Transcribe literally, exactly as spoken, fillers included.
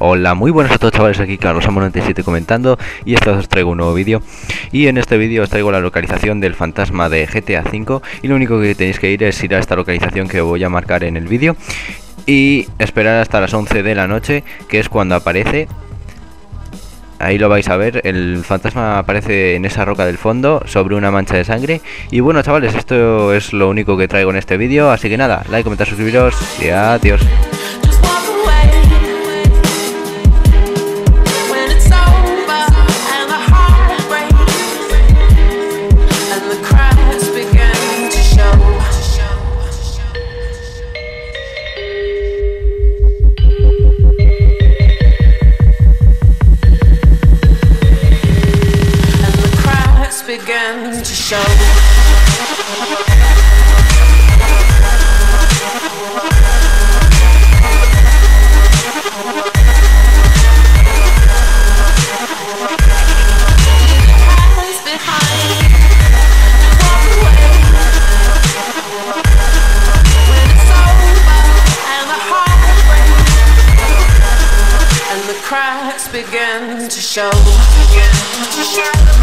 Hola, muy buenas a todos, chavales, aquí Carlos Amo noventa y siete comentando, y esta vez os traigo un nuevo vídeo. Y en este vídeo os traigo la localización del fantasma de G T A cinco, y lo único que tenéis que ir es ir a esta localización que voy a marcar en el vídeo y esperar hasta las once de la noche, que es cuando aparece. Ahí lo vais a ver, el fantasma aparece en esa roca del fondo sobre una mancha de sangre. Y bueno, chavales, esto es lo único que traigo en este vídeo, así que nada, like, comentar, suscribiros y adiós. Began to show. Cracks begin to show.